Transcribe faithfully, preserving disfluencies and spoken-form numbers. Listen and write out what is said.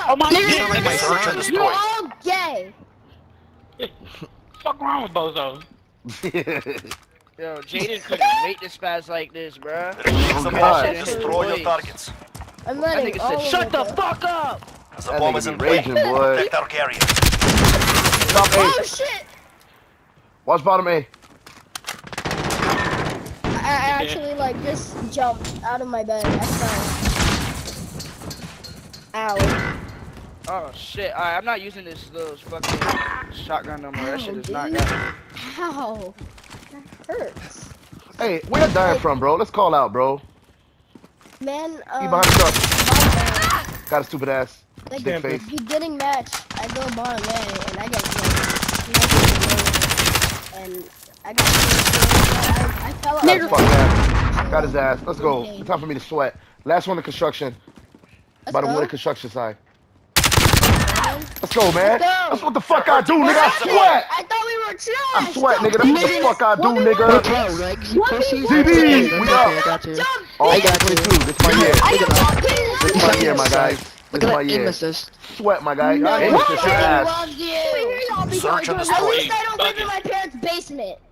Oh my Nigga, god! search and You're destroy. all gay. Fuck wrong with bozos? Yo, Jaden couldn't wait to spaz like this, bruh. Use the Oh, bomb God. to destroy your targets. I'm That letting nigga all said, of shut it the go. fuck up! The That bomb nigga is be in play. raging, boy. Protect our carrier. Top Oh eight. shit! Watch bottom A. I, I actually like just jumped out of my bed. I fell. Ow. Oh shit, alright, I'm not using this little fucking shotgun no more. That shit Ow, is not dude. good. Ow. That hurts. Hey, where you dying from, bro? Let's call out, bro. Man, He um, behind the truck. bottom Got a stupid ass. A. Like, Dick face. beginning match, I go bottom A, and I get like, and I got I, I fell out. Got his of fucking my- ass. Got his ass. Let's go. It's time for me to sweat. Last one in construction. Let's By the go. wood construction side. Let's go, man. Let's go. That's what the fuck I do, nigga. I Shit, sweat. I thought we were trash. I sweat, nigga. That's what the fuck I do, nigga. Bro, like, he What pushes. we Z B, Okay, we okay, up. I got you. Jump, Oh, I got you. twenty-two. This my year. I Look am at that. fucking This my year, my guy. Look This at my that aim year. assist. Sweat, my guy. No, Aim assist your I ass. love you. Search and At destroy. least I don't live in my parents' basement.